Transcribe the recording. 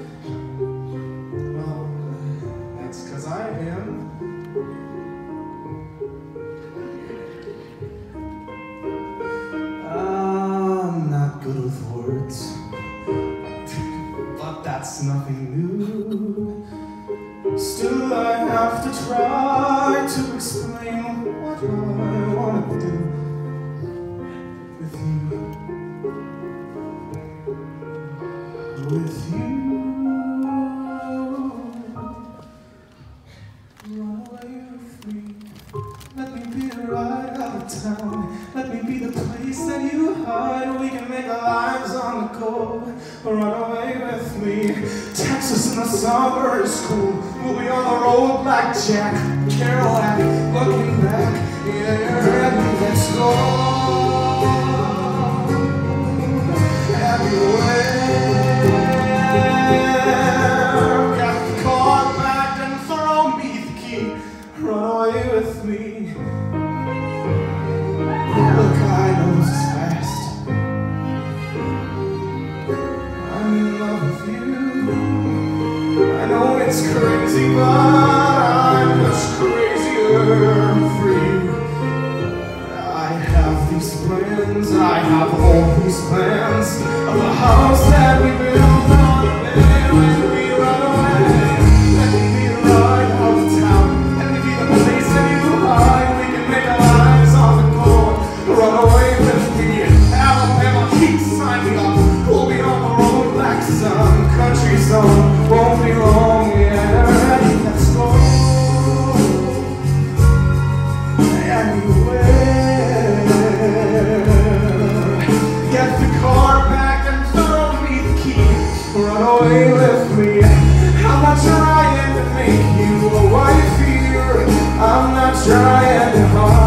Well, that's 'cause I am. I'm not good with words, but that's nothing new. Still, I have to try to explain what I want to do with you. With you. Run away with me. Let me be the ride out of town. Let me be the place that you hide. We can make our lives on the go. Run away with me. Texas in the summer is cool. We'll be on the road like Jack Kerouac. Looking back, yeah, you're ready. Let's go. Everywhere. Got the car back and throw me the key. Run away with me. Look, I know this is fast. I'm in love with you. I know it's crazy, but I'm much crazier for you. I have these plans, I have all these plans of a house that we built on the bay when we run away. Let me be the ride out of town. Let me be the place that you hide. We can make our lives on the go. Run away with me. Alabama, keep signing up. We'll be on the road like some country song. Won't be long, yeah. Let's go. Anywhere. Get the car back and throw me the key. Run away with me. I'm not trying to make you a wife here. I'm not trying to harm